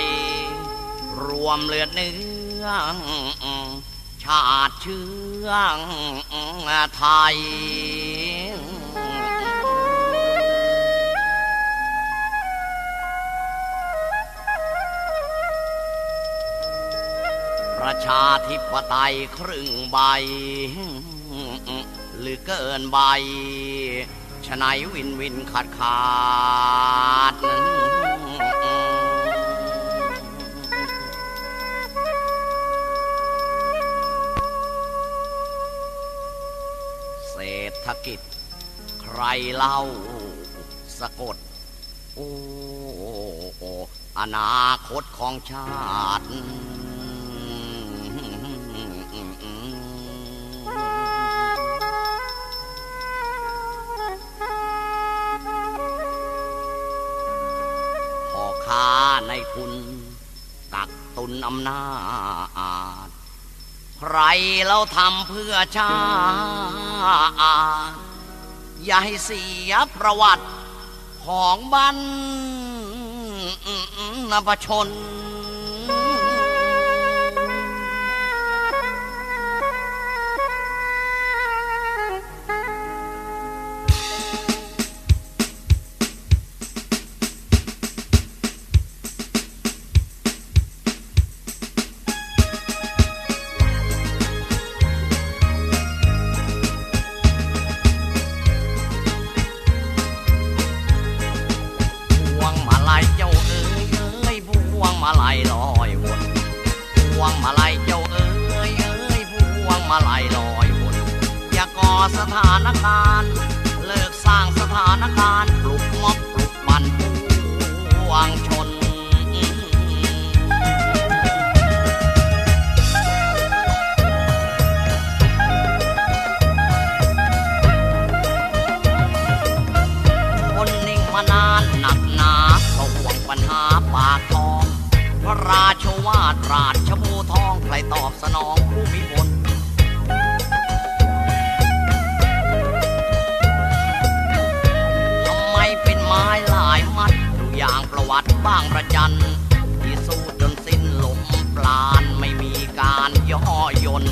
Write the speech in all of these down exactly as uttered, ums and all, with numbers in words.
รวมเลือดเนื้อชาติเชื้อไทยประชาธิปไตยครึ่งใบหรือเกินใบฉะไหนวินวินขาดขาดเศรษฐกิจใครเล่าสะกดโอ้อนาคตของชาติพ่อค้าในทุนกักตุนอำนาจใครเราทำเพื่อชาติอย่าให้เสียประวัติของบรรพชนมาลัยลอยวนพวงมาลัยเจ้าเอ๋ยเอ๋ยพวงมาลัยลอยวนอย่าก่อสถานการณ์เลิกสร้างสถานการณ์ปลุกม็อบปลุกปั่นพวงชนคนนิ่งมานานหนักหนาก็ห่วงปัญหาปากท้องพระราชวาทราชโมทองใครตอบสนองผู้มีผลทำไมเป็นไม้หลายมัดดูอย่างประวัติบ้างประจันที่สู้จนสิ้นลมปราณไม่มีการย่อย่น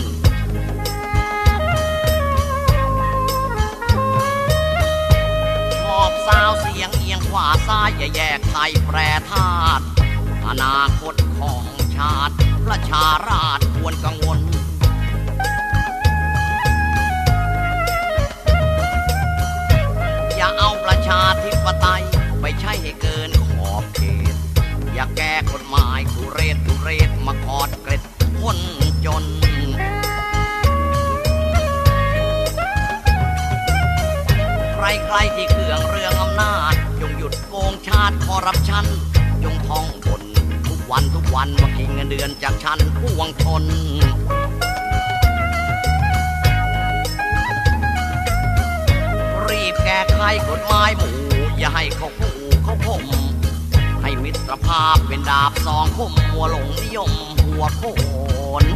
ชอบสาวเสียงเอียงขวาซ้ายอย่าแยกไทยแปรธาตุอนาคตของชาติประชาราษฎร์ควรกังวลอย่าเอาประชาธิปไตยไปใช้ให้เกินขอบเขตอย่าแก้กฎหมายทุเรศทุเรศมากอดเกล็ดคนจนใครๆที่เคืองเรื่องอำนาจจงหยุดโกงชาติคอร์รัปชันจงท่องบนทุกวันทุกวันว่ากินเงินเดือนจากฉันผู้วังชนรีบแก้ไขกฎหมายหมู่อย่าให้เขาขู่เขาข่มให้มิตรภาพเป็นดาบสองคมหัวหลงนิยมหัวโขน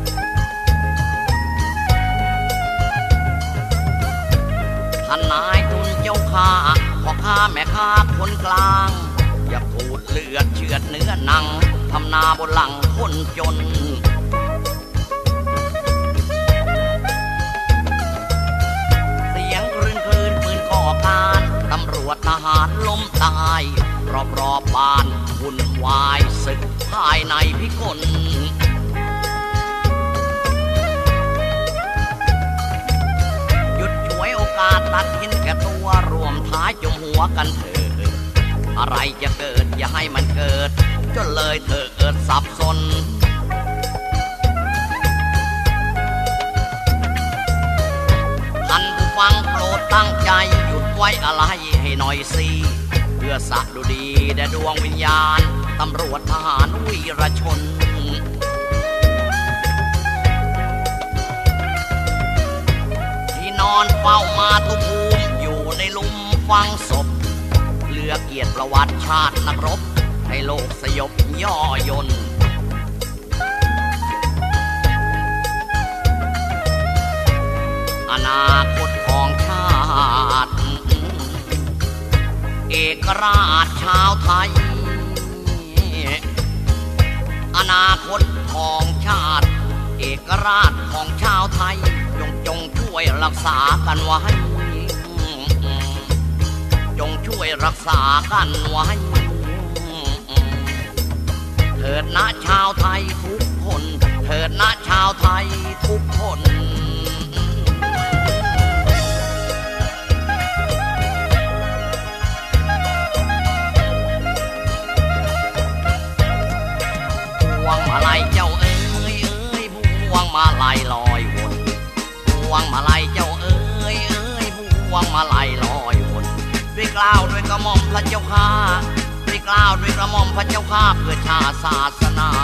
ท่านนายทุนเจ้าข้าพ่อค้าแม่ค้าคนกลางอย่าพูดเลือดเชือดเนื้อหนังทำนาบนหลังคนจนเสียงคลื่นคลื่นปืนก่อการตำรวจทหารล้มตายรอบรอบบ้านวุ่นวายศึกภายในพิกลหยุดฉวยโอกาสตัดเห็นแก่ตัวรวมท้ายจมหัวกันเถิดอะไรจะเกิดอย่าให้มันเกิดจนเลยเธอเกิดสับสนท่านผู้ฟังโปรดตั้งใจหยุดไว้อะไรให้หน่อยสิเพื่อสะดุดีแด่ดวงวิญญาณตำรวจทหารวีรชนที่นอนเฝ้ามาตุภูมิอยู่ในหลุมฝังศพเหลือเกียรติประวัติชาตินักรบให้โลกสยบย่อยนอนาคตของชาติ เอกราชชาวไทยนาคตของชาติเอกราชของชาวไทยจงจงช่วยรักษากันไว้จงช่วยรักษากันไว้เถิดนะชาวไทยทุกคนเถิดนะชาวไทยทุกคนพวงมาลัยเจ้าเอ้ยเอ้ยพวงมาลัยลอยวนพวงมาลัยเจ้าเอ้ยเอ้ยพวงมาลัยลอยวนด้วยกล้าวด้วยกระหม่อมพระเจ้าข้าด้วยกล้าวด้วยกระหม่อมพระเจ้าข้าเพื่อชาติศาสนา